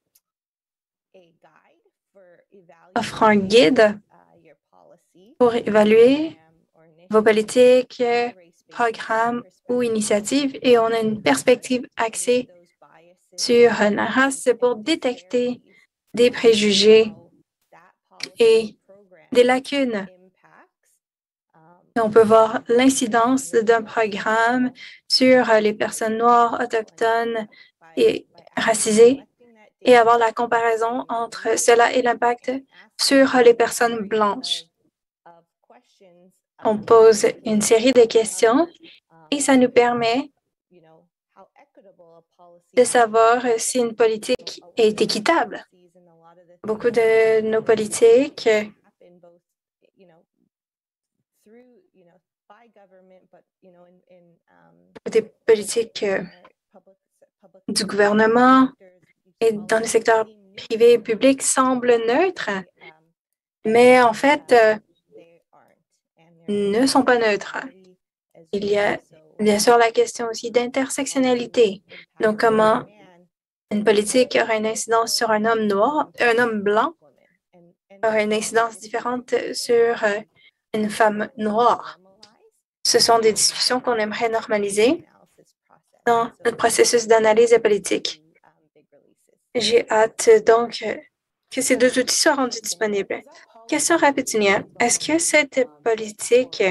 offre un guide pour évaluer vos politiques, programmes ou initiatives et on a une perspective axée sur la race pour détecter des préjugés et des lacunes. Et on peut voir l'incidence d'un programme sur les personnes noires, autochtones et racisées et avoir la comparaison entre cela et l'impact sur les personnes blanches. On pose une série de questions et ça nous permet de savoir si une politique est équitable. Beaucoup de nos politiques des politiques du gouvernement et dans le secteur privé et public semblent neutres, mais en fait, euh, ne sont pas neutres. Il y a bien sûr la question aussi d'intersectionnalité. Donc, comment une politique aura une incidence sur un homme noir, un homme blanc aura une incidence différente sur euh, une femme noire. Ce sont des discussions qu'on aimerait normaliser dans notre processus d'analyse des politiques. J'ai hâte donc que ces deux outils soient rendus disponibles. Question rapide, Sonia. Est-ce que cette politique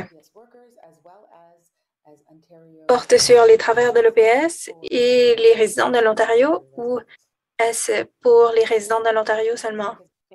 porte sur les travailleurs de l'O P S et les résidents de l'Ontario ou est-ce pour les résidents de l'Ontario seulement?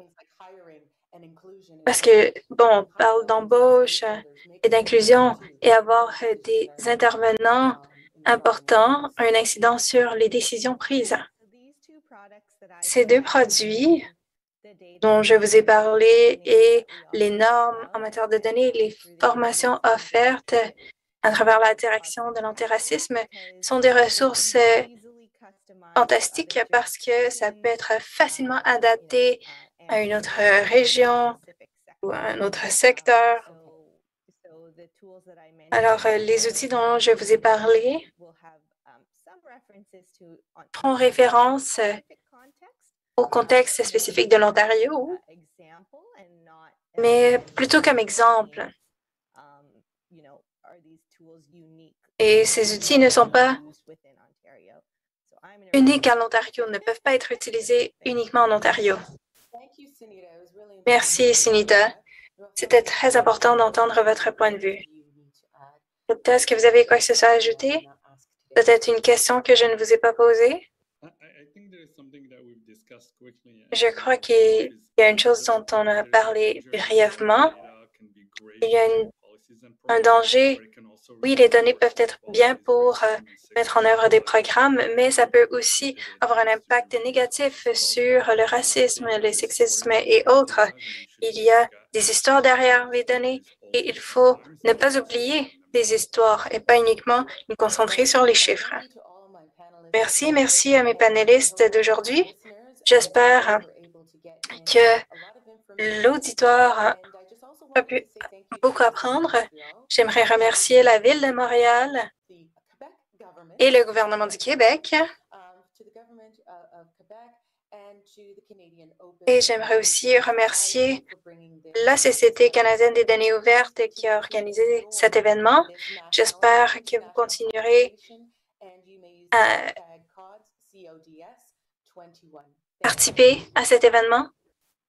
Parce que, bon, on parle d'embauche et d'inclusion et avoir des intervenants importants a une incidence sur les décisions prises. Ces deux produits dont je vous ai parlé et les normes en matière de données, les formations offertes à travers la direction de l'antiracisme sont des ressources fantastiques parce que ça peut être facilement adapté à une autre région ou à un autre secteur. Alors, les outils dont je vous ai parlé font référence au contexte spécifique de l'Ontario, mais plutôt comme exemple. Et ces outils ne sont pas uniques à l'Ontario, ne peuvent pas être utilisés uniquement en Ontario. Merci, Sunita. C'était très important d'entendre votre point de vue. Est-ce que vous avez quoi que ce soit à ajouter? Peut-être une question que je ne vous ai pas posée? Je crois qu'il y a une chose dont on a parlé brièvement. Il y a une, un danger. Oui, les données peuvent être bien pour euh, mettre en œuvre des programmes, mais ça peut aussi avoir un impact négatif sur le racisme, le sexisme et autres. Il y a des histoires derrière les données et il faut ne pas oublier des histoires et pas uniquement nous concentrer sur les chiffres. Merci, merci à mes panélistes d'aujourd'hui. J'espère que l'auditoire a pu beaucoup apprendre. J'aimerais remercier la Ville de Montréal et le gouvernement du Québec. Et j'aimerais aussi remercier la Société canadienne des données ouvertes qui a organisé cet événement. J'espère que vous continuerez à participer à cet événement.